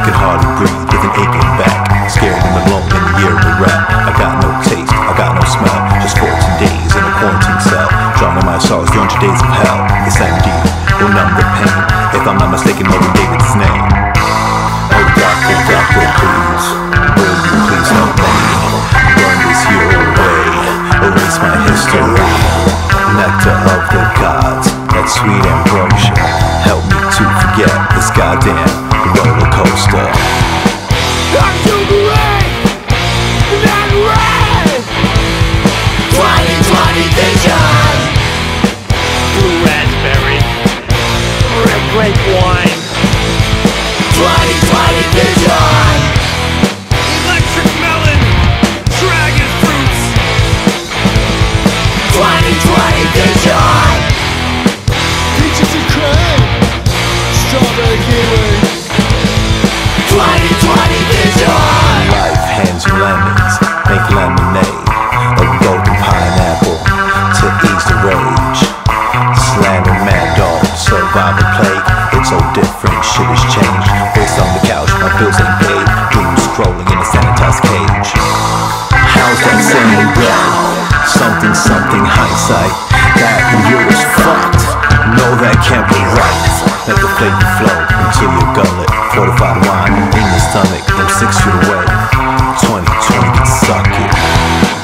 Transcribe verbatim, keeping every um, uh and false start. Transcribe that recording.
could hardly breathe with an aching back. Scared and alone in the year of the rap. I got no taste, I got no smell. Just fourteen days in a quarantine cell. Drowning my sorrows, three hundred days of hell. This M D will numb the pain. If I'm not mistaken, Marvin David's name. Oh doctor, doctor, please, will you please help me? Burn this year away, erase my history. Nectar of the gods, that sweet ambrosia. Help me to forget this goddamn roller coaster. I'm too great, not red. twenty twenty vision. Blue raspberry, red grape wine. twenty twenty vision. Electric melon, dragon fruits. twenty twenty vision. Peaches and cream, strawberry kiwi. twenty twenty vision. Life hands you lemons, make lemonade. A golden pineapple to ease the rage. Slamming mad dog, survive the plague. It's so different, shit has changed. Based on the couch, my bills ain't paid. Doom scrolling in a sanitized cage. How's that saying go? Something, something hindsight. That year was fucked. No, that can't be right. Let the flavor flow into your gullet. Fortified wine in your stomach. I'm six feet away. twenty twenty can suck it.